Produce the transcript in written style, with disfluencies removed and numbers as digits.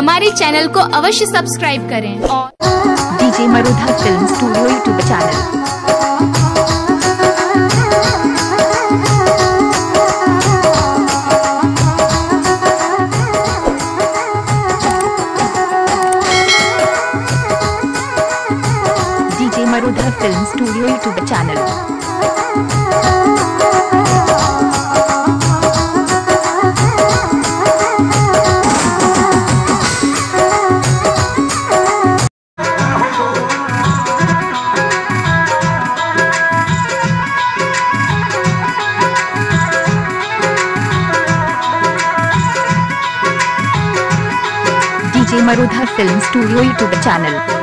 हमारे चैनल को अवश्य सब्सक्राइब करें और DJ Marudhar film studio YouTube channel. DJ Marudhar film studio YouTube channel. DJ Marudhar film studio YouTube channel.